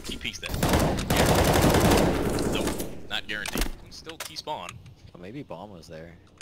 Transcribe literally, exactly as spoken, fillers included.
He peeks that. Nope, not guaranteed. Still T-spawn. Well, maybe bomb was there.